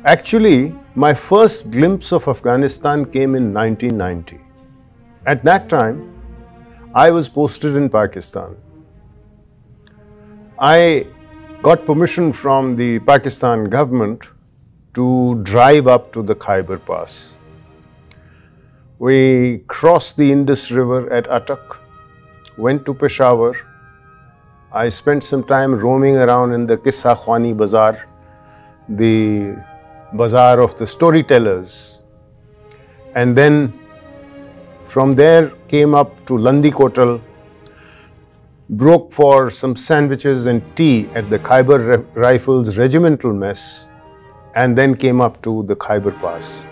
Actually, my first glimpse of Afghanistan came in 1990. At that time, I was posted in Pakistan. I got permission from the Pakistan government to drive up to the Khyber Pass. We crossed the Indus River at Attock, went to Peshawar. I spent some time roaming around in the Qissa Khwani Bazaar, the bazaar of the storytellers, and then from there came up to Landi Kotal, broke for some sandwiches and tea at the Khyber Rifles regimental mess, and then came up to the Khyber Pass.